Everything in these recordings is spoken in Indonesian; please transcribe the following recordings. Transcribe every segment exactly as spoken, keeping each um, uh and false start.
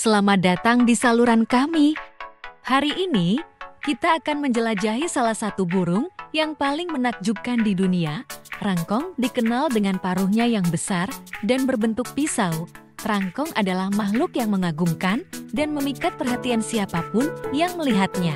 Selamat datang di saluran kami. Hari ini, kita akan menjelajahi salah satu burung yang paling menakjubkan di dunia. Rangkong dikenal dengan paruhnya yang besar dan berbentuk pisau. Rangkong adalah makhluk yang mengagumkan dan memikat perhatian siapapun yang melihatnya.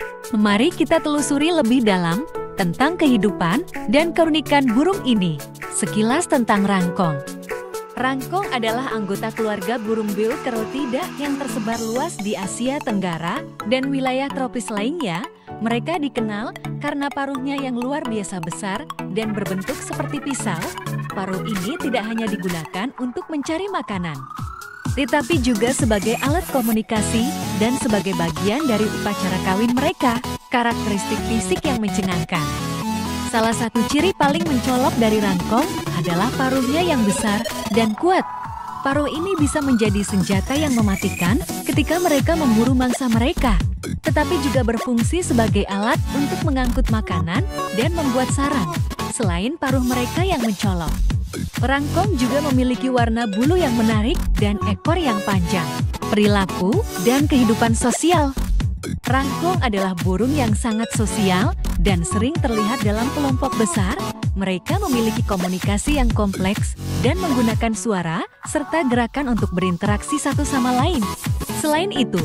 Mari kita telusuri lebih dalam tentang kehidupan dan keunikan burung ini. Sekilas tentang rangkong. Rangkong adalah anggota keluarga burung beul Carotida yang tersebar luas di Asia Tenggara dan wilayah tropis lainnya. Mereka dikenal karena paruhnya yang luar biasa besar dan berbentuk seperti pisau. Paruh ini tidak hanya digunakan untuk mencari makanan, tetapi juga sebagai alat komunikasi dan sebagai bagian dari upacara kawin mereka. Karakteristik fisik yang mencengangkan. Salah satu ciri paling mencolok dari rangkong adalah paruhnya yang besar dan kuat. Paruh ini bisa menjadi senjata yang mematikan ketika mereka memburu mangsa mereka, tetapi juga berfungsi sebagai alat untuk mengangkut makanan dan membuat sarang. Selain paruh mereka yang mencolok, rangkong juga memiliki warna bulu yang menarik dan ekor yang panjang. Perilaku dan kehidupan sosial. Rangkong adalah burung yang sangat sosial dan sering terlihat dalam kelompok besar. Mereka memiliki komunikasi yang kompleks dan menggunakan suara serta gerakan untuk berinteraksi satu sama lain. Selain itu,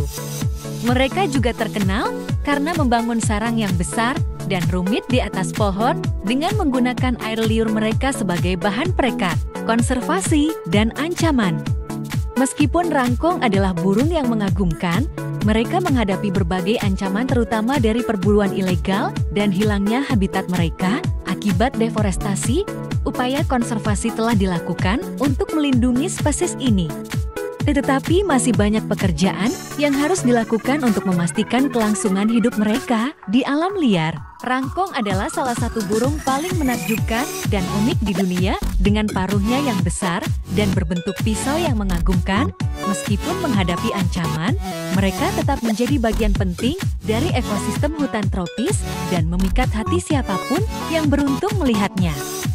mereka juga terkenal karena membangun sarang yang besar dan rumit di atas pohon dengan menggunakan air liur mereka sebagai bahan perekat, konservasi, dan ancaman. Meskipun rangkong adalah burung yang mengagumkan, mereka menghadapi berbagai ancaman terutama dari perburuan ilegal dan hilangnya habitat mereka akibat deforestasi. Upaya konservasi telah dilakukan untuk melindungi spesies ini. Tetapi masih banyak pekerjaan yang harus dilakukan untuk memastikan kelangsungan hidup mereka di alam liar. Rangkong adalah salah satu burung paling menakjubkan dan unik di dunia dengan paruhnya yang besar dan berbentuk pisau yang mengagumkan. Meskipun menghadapi ancaman, mereka tetap menjadi bagian penting dari ekosistem hutan tropis dan memikat hati siapapun yang beruntung melihatnya.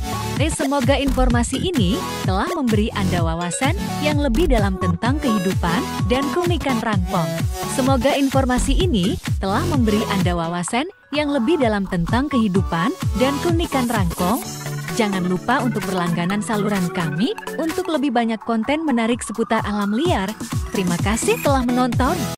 Semoga informasi ini telah memberi Anda wawasan yang lebih dalam tentang kehidupan dan keunikan rangkong. Semoga informasi ini telah memberi Anda wawasan yang lebih dalam tentang kehidupan dan keunikan rangkong. Jangan lupa untuk berlangganan saluran kami untuk lebih banyak konten menarik seputar alam liar. Terima kasih telah menonton.